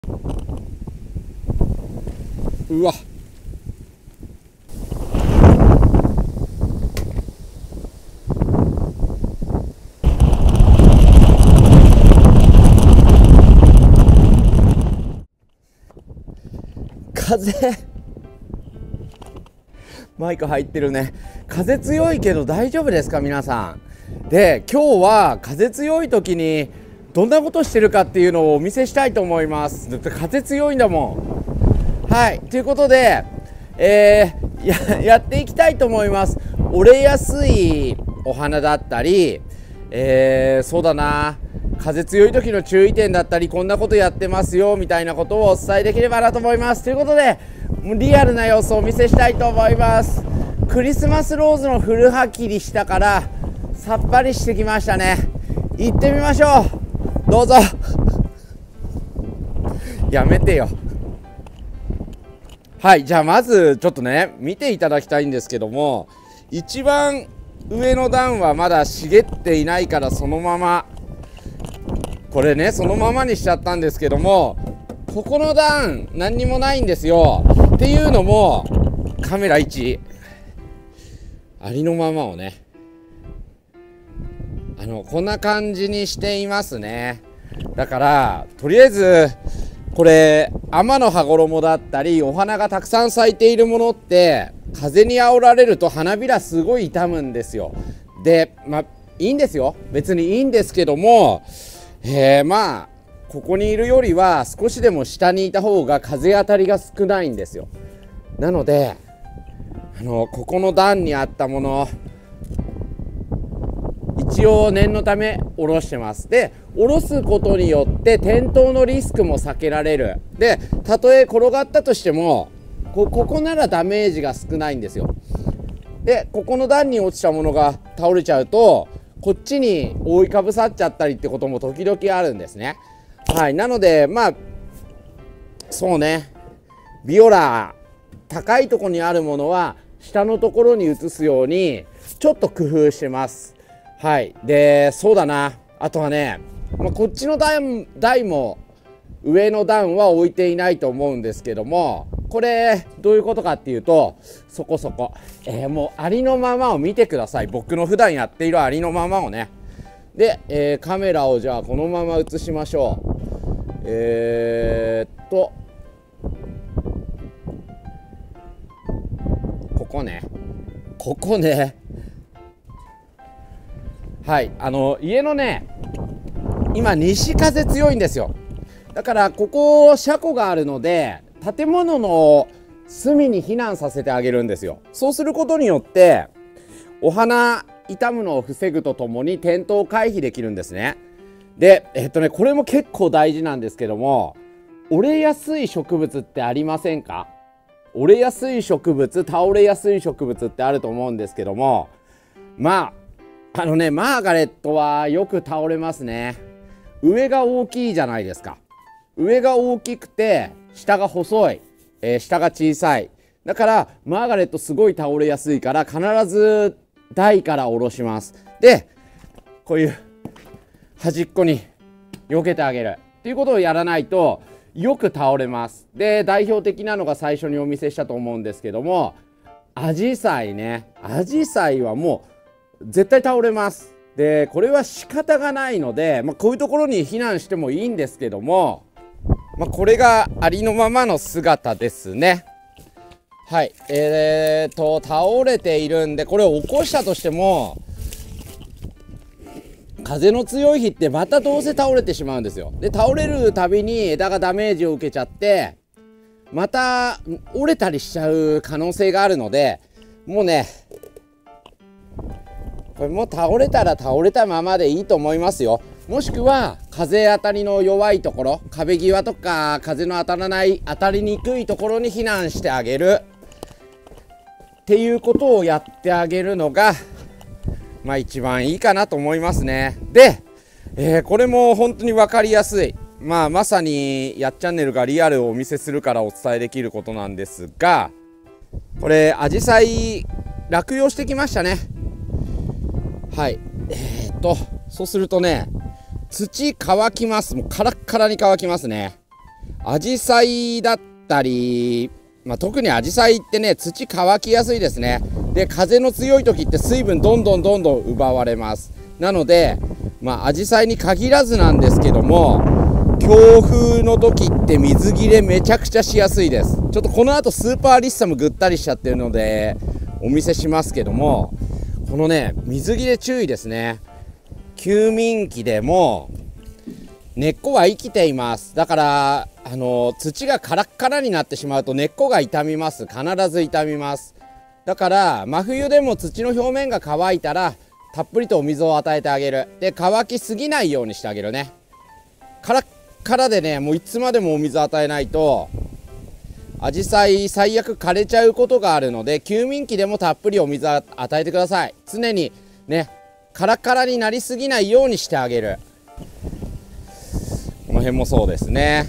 うわ、風マイク入ってるね。風強いけど大丈夫ですか皆さん。で、今日は風強い時にどんなことしてるかっていうのをお見せしたいと思います。だって風強いんだもん。はい、ということで、やっていきたいと思います。折れやすいお花だったり、そうだな、風強い時の注意点だったり、こんなことやってますよみたいなことをお伝えできればなと思います。ということで、リアルな様子をお見せしたいと思います。クリスマスローズの古はきりしたからさっぱりしてきましたね。行ってみましょう。どうぞやめてよ。はい、じゃあまずちょっとね見ていただきたいんですけども、一番上の段はまだ茂っていないからそのままこれねそのままにしちゃったんですけども、ここの段何にもないんですよ。っていうのもカメラ1ありのままをねこんな感じにしていますね。だからとりあえずこれ天の羽衣だったりお花がたくさん咲いているものって風にあおられると花びらすごい傷むんですよ。でいいんですよ、別にいいんですけども、ここにいるよりは少しでも下にいた方が風当たりが少ないんですよ。なのでここの段にあったもの一応念のため下ろしてます。で下ろすことによって転倒のリスクも避けられる。でたとえ転がったとしてもここならダメージが少ないんですよ。でここの段に落ちたものが倒れちゃうとこっちに覆いかぶさっちゃったりってことも時々あるんですね。はい、なのでそうね、ビオラ高いところにあるものは下のところに移すようにちょっと工夫してます。はい、でそうだな、あとはね、こっちの台も上の段は置いていないと思うんですけども、これどういうことかっていうとそこそこ、もうありのままを見てください。僕の普段やっているありのままをね。で、カメラをじゃあこのまま映しましょう。ここねはい、家のね今西風強いんですよ。だからここ車庫があるので建物の隅に避難させてあげるんですよ。そうすることによってお花傷むのを防ぐとともに転倒を回避できるんですね。でこれも結構大事なんですけども、折れやすい植物ってありませんか？折れやすい植物、倒れやすい植物ってあると思うんですけども、マーガレットはよく倒れますね。上が大きいじゃないですか。上が大きくて下が細い、下が小さい。だからマーガレットすごい倒れやすいから必ず台から下ろします。でこういう端っこに避けてあげるっていうことをやらないとよく倒れます。で代表的なのが最初にお見せしたと思うんですけども、アジサイね。アジサイはもう絶対倒れます。でこれは仕方がないので、こういうところに避難してもいいんですけども、これがありのままの姿ですね。はい、倒れているんでこれを起こしたとしても風の強い日ってまたどうせ倒れてしまうんですよ。で倒れるたびに枝がダメージを受けちゃってまた折れたりしちゃう可能性があるので、もうねこれも倒れたら倒れたままでいいと思いますよ。もしくは風当たりの弱いところ、壁際とか風の当たらない当たりにくいところに避難してあげるっていうことをやってあげるのが一番いいかなと思いますね。で、これも本当に分かりやすい、まさにやっチャンネルがリアルをお見せするからお伝えできることなんですが、これアジサイ落葉してきましたね。はい、そうするとね土乾きます。もうカラッカラに乾きますね。 アジサイだったり、特にアジサイってね、土乾きやすいですね。で、風の強い時って水分どんどん奪われます。なので、アジサイに限らずなんですけども、強風の時って水切れめちゃくちゃしやすいです。ちょっとこの後スーパーリッサムぐったりしちゃってるのでお見せしますけども、このね、水切れ注意ですね。休眠期でも根っこは生きています。だから土がカラッカラになってしまうと根っこが傷みます。必ず傷みます。だから真冬でも土の表面が乾いたらたっぷりとお水を与えてあげる。で、乾きすぎないようにしてあげるね。カラッカラでね、もういつまでもお水与えないとアジサイ最悪枯れちゃうことがあるので、休眠期でもたっぷりお水を与えてください。常にね、カラカラになりすぎないようにしてあげる。この辺もそうですね。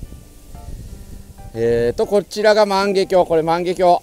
こちらが万華鏡。これ万華鏡。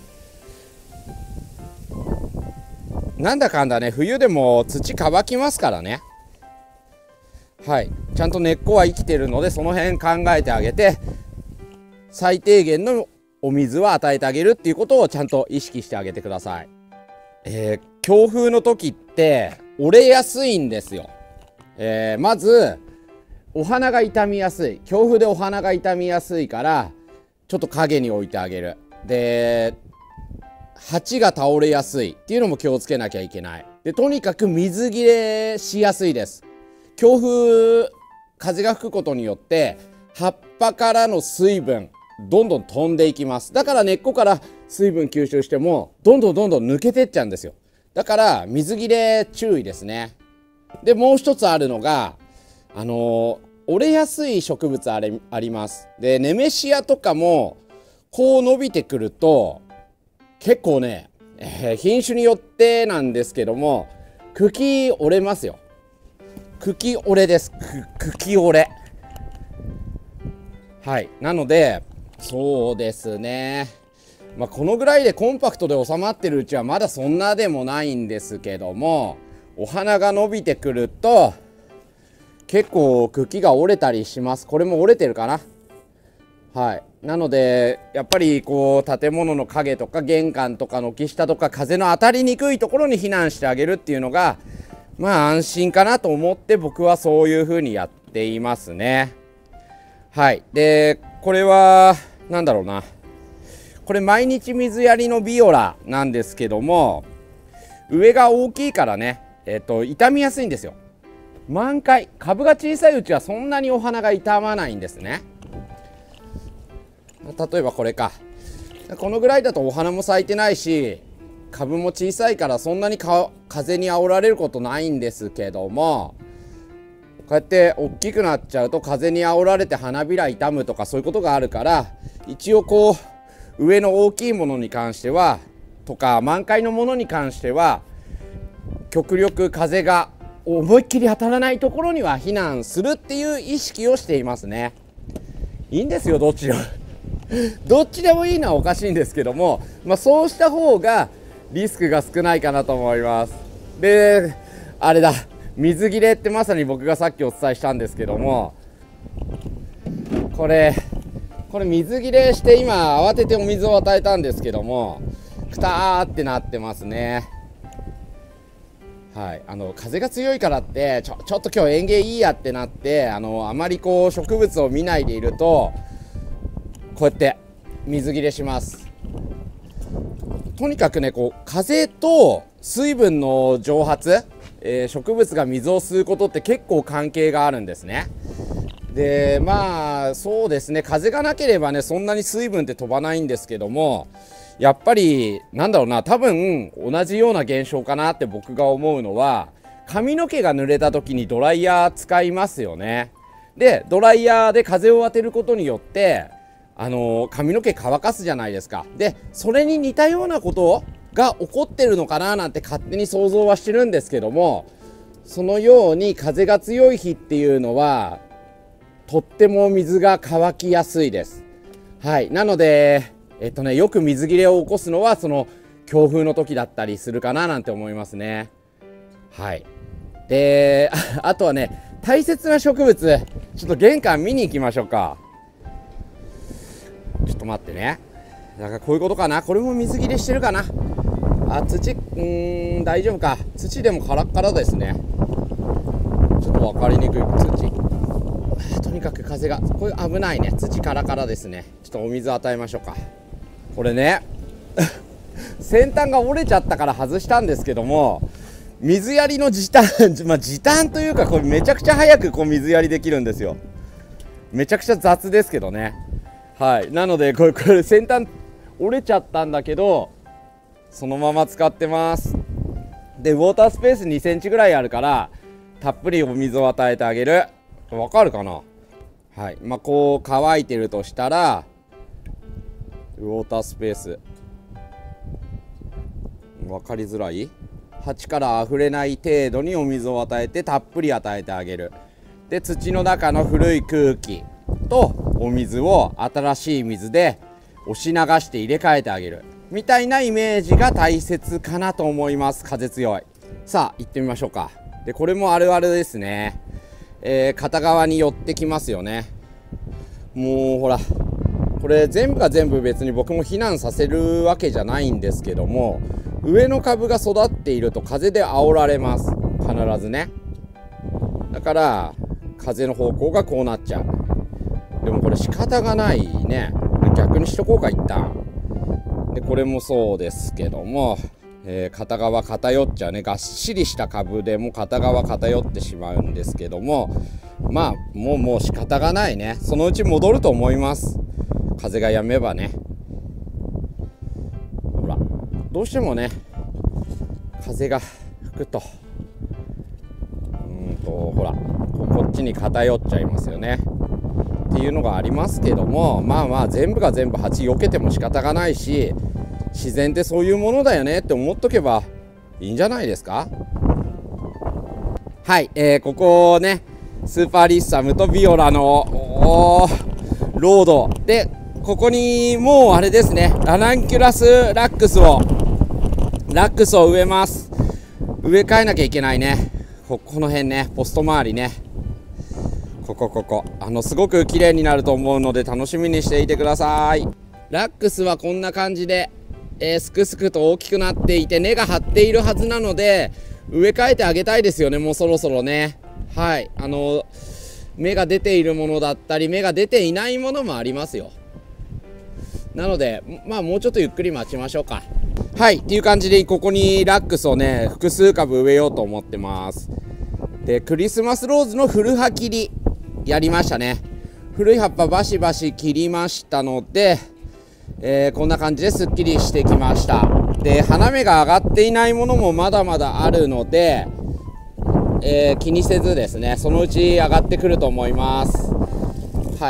なんだかんだね、冬でも土乾きますからね。はい、ちゃんと根っこは生きてるので、その辺考えてあげて、最低限のお水は与えてあげるっていうことをちゃんと意識してあげてください。強風の時って折れやすいんですよ。まずお花が傷みやすい。強風でお花が傷みやすいからちょっと陰に置いてあげる。で、鉢が倒れやすいっていうのも気をつけなきゃいけない。で、とにかく水切れしやすいです。強風、風が吹くことによって葉っぱからの水分どんどん飛んでいきます。だから根っこから水分吸収してもどんどん抜けてっちゃうんですよ。だから水切れ注意ですね。で、もう一つあるのが折れやすい植物あります。で、ネメシアとかもこう伸びてくると結構ね、品種によってなんですけども茎折れますよ。茎折れです。茎折れ。はい。なので、そうですね。このぐらいでコンパクトで収まってるうちはまだそんなでもないんですけども、お花が伸びてくると、結構茎が折れたりします。これも折れてるかな。はい。なので、やっぱりこう、建物の影とか玄関とか軒下とか風の当たりにくいところに避難してあげるっていうのが、安心かなと思って僕はそういう風にやっていますね。はい。で、これはなんだろうな、これ毎日水やりのビオラなんですけども、上が大きいからね、傷みやすいんですよ。満開、株が小さいうちはそんなにお花が傷まないんですね。例えばこれか、このぐらいだとお花も咲いてないし株も小さいからそんなに風に煽られることないんですけども、こうやって大きくなっちゃうと風に煽られて花びら傷むとかそういうことがあるから、一応こう上の大きいものに関してはとか満開のものに関しては極力風が思いっきり当たらないところには避難するっていう意識をしていますね。いいんですよ、どっちでもどっちでもいいのはおかしいんですけども、そうした方がリスクが少ないかなと思います。で、あれだ、水切れってまさに僕がさっきお伝えしたんですけども、これ水切れして今慌ててお水を与えたんですけども、くたーってなってますね。はい、風が強いからってちょっと今日園芸いいやってなってあまりこう植物を見ないでいるとこうやって水切れします。とにかくね、こう風と水分の蒸発、植物が水を吸うことって結構関係があるんですね。で、そうですね、風がなければねそんなに水分って飛ばないんですけども、やっぱりなんだろうな、多分同じような現象かなって僕が思うのは、髪の毛が濡れた時にドライヤー使いますよね。で、ドライヤーで風を当てることによって髪の毛乾かすじゃないですか。で、それに似たようなことが起こってるのかななんて勝手に想像はしてるんですけども、そのように風が強い日っていうのはとっても水が乾きやすいです。はい。なのでよく水切れを起こすのはその強風の時だったりするかななんて思いますね。はい。で、あとはね、大切な植物ちょっと玄関見に行きましょうか。 と待ってね。だからこういうことかな。これも水切れしてるかな。あ、土、大丈夫か。土でもカラッカラですね。ちょっと分かりにくい土。とにかく風が、これ危ないね。土カラカラですね。ちょっとお水与えましょうか。これね先端が折れちゃったから外したんですけども、水やりの時短時短というか、これめちゃくちゃ早くこう水やりできるんですよ。めちゃくちゃ雑ですけどね。はい、なのでこれ先端折れちゃったんだけど、そのまま使ってます。でウォータースペース2センチぐらいあるから、たっぷりお水を与えてあげる。わかるかな。はい、こう乾いてるとしたら、ウォータースペース分かりづらい、鉢から溢れない程度にお水を与えて、たっぷり与えてあげる。で土の中の古い空気とお水を新しい水で押し流して入れ替えてあげるみたいなイメージが大切かなと思います。風強い。さあ行ってみましょうか。でこれもあるあるですね。片側に寄ってきますよね。もうほら、これ全部が全部別に僕も避難させるわけじゃないんですけども、上の株が育っていると風で煽られます、必ずね。だから風の方向がこうなっちゃう。でもこれ仕方がないね。逆にしとこうか一旦。でこれもそうですけども、片側偏っちゃうね。がっしりした株でも片側偏ってしまうんですけども、もう仕方がないね。そのうち戻ると思います、風が止めばね。ほら、どうしてもね風が吹くとほらこっちに偏っちゃいますよねっていうのがありますけども、全部が全部鉢避けても仕方がないし、自然ってそういうものだよねって思っとけばいいんじゃないですか。はい、ここね、スーパーリッサムとビオラのロードで、ここにもうあれですね、ラナンキュラスラックスを植えます。植え替えなきゃいけないね。この辺ね、ポスト周りね、ここすごく綺麗になると思うので楽しみにしていてください。ラックスはこんな感じで、すくすくと大きくなっていて根が張っているはずなので、植え替えてあげたいですよね。もうそろそろね。はい、芽が出ているものだったり芽が出ていないものもありますよ。なのでもうちょっとゆっくり待ちましょうか。はいっていう感じで、ここにラックスをね複数株植えようと思ってます。でクリスマスローズの古葉切りやりましたね。古い葉っぱバシバシ切りましたので、こんな感じですっきりしてきました。で花芽が上がっていないものもまだまだあるので、気にせずですね、そのうち上がってくると思います。はい、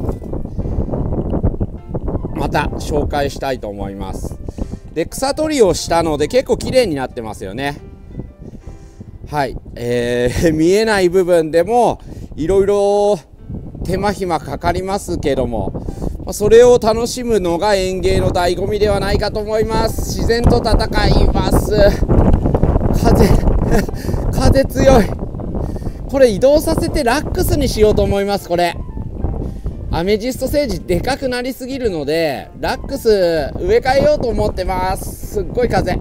また紹介したいと思います。で草取りをしたので結構綺麗になってますよね。はい、見えない部分でもいろいろ手間暇かかりますけども、それを楽しむのが園芸の醍醐味ではないかと思います。自然と戦います。風強い。これ移動させてラックスにしようと思います。これアメジストセージでかくなりすぎるのでラックス植え替えようと思ってます。すっごい風、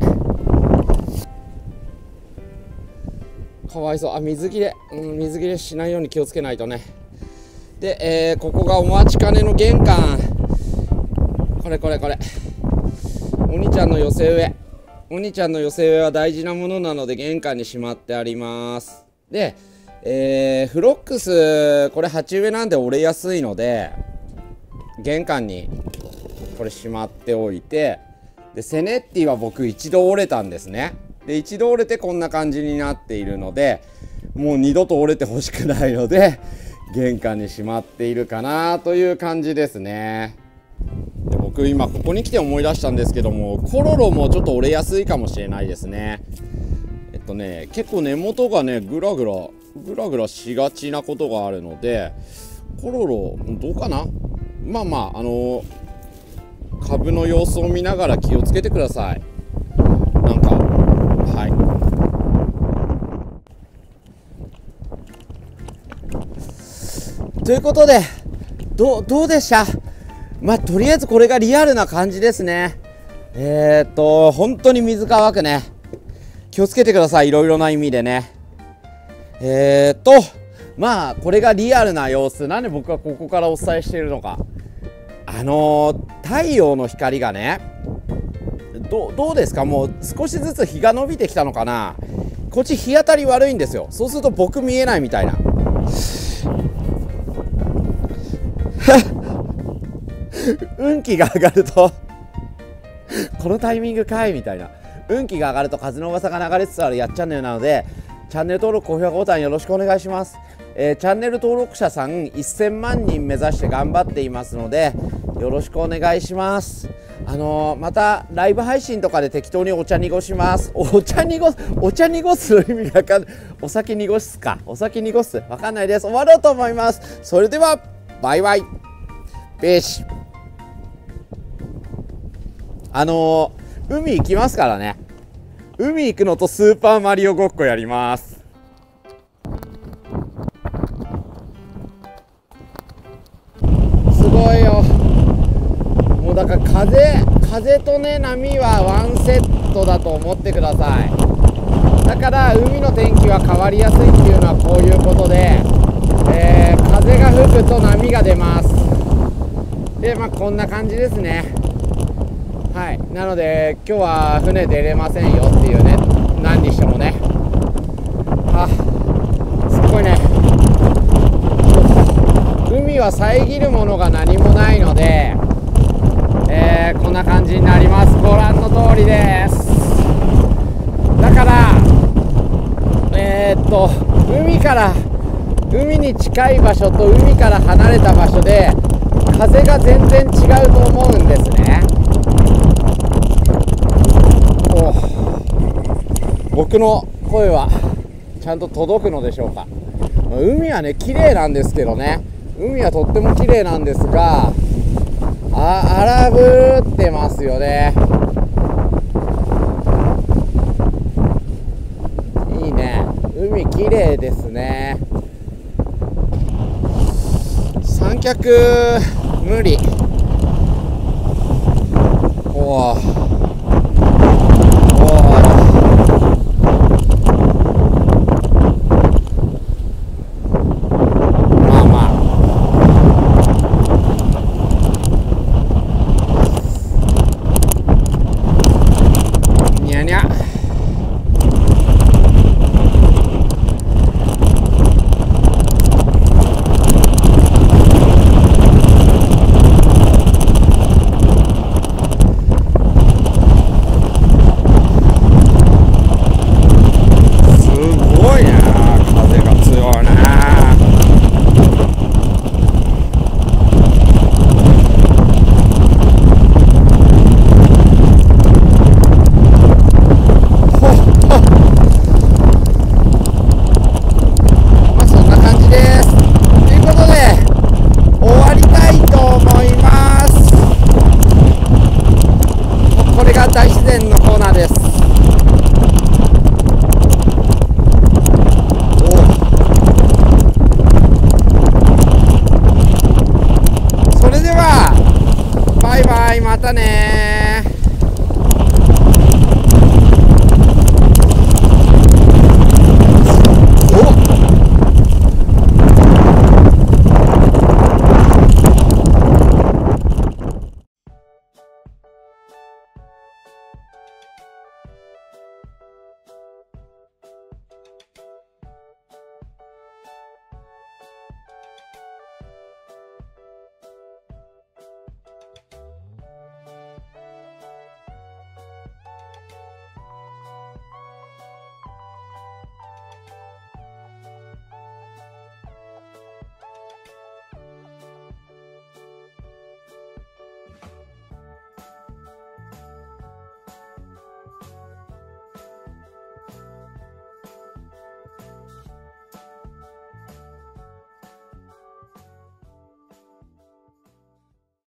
かわいそう。水切れしないように気をつけないとね。で、ここがお待ちかねの玄関。これお兄ちゃんの寄せ植えは大事なものなので玄関にしまってあります。で、フロックスこれ鉢植えなんで折れやすいので玄関にこれしまっておいて、でセネッティは僕一度折れたんですね。で一度折れてこんな感じになっているので、もう二度と折れてほしくないので玄関にしまっているかなという感じですね。で僕今ここに来て思い出したんですけども、コロロもちょっと折れやすいかもしれないですね。結構根元がねグラグラしがちなことがあるので、コロロどうかな。株の様子を見ながら気をつけてください。なんかということでどうでした。 まあとりあえずこれがリアルな感じですね。本当に水乾くね。気をつけてください、いろいろな意味でね。まあこれがリアルな様子。なんで僕はここからお伝えしているのか。太陽の光がね、どうですか、もう少しずつ日が伸びてきたのかな。こっち日当たり悪いんですよ。そうすると僕見えないみたいな。運気が上がるとこのタイミングかいみたいな。運気が上がると風の噂が流れつつあるやっチャンネルなので、チャンネル登録高評価ボタンよろしくお願いします。チャンネル登録者さん1000万人目指して頑張っていますのでよろしくお願いします。またライブ配信とかで適当にお茶濁します。お茶濁すの意味がわかんない。お酒濁すか、お酒濁すわかんないです。終わろうと思います。それではバイバイ。ペーシ。海行きますからね。海行くのとスーパーマリオごっこやります。すごいよ。もうだから風とね波はワンセットだと思ってください。だから海の天気は変わりやすいっていうのはこういうことで、風が吹くと波が出ます。でまあこんな感じですね。はい、なので今日は船出れませんよっていうね、何にしてもね。すごいね。海は遮るものが何もないので、こんな感じになります。ご覧の通りです。だから海に近い場所と海から離れた場所で風が全然違うと思うんですね。僕の声はちゃんと届くのでしょうか。海はね綺麗なんですけどね、海はとっても綺麗なんですが、荒ぶってますよね。いいね、海綺麗ですね。三脚無理。